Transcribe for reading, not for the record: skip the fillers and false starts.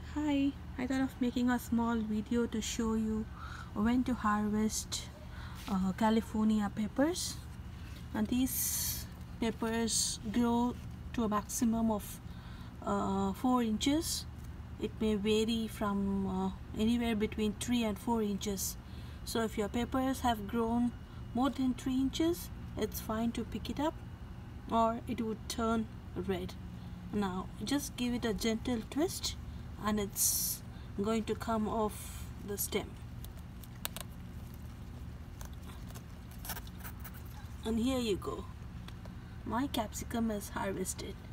Hi, I thought of making a small video to show you when to harvest California peppers. And these peppers grow to a maximum of 4 inches. It may vary from anywhere between 3 and 4 inches. So if your peppers have grown more than 3 inches, it's fine to pick it up, or it would turn red. Now just give it a gentle twist and it's going to come off the stem. And here you go, my capsicum is harvested.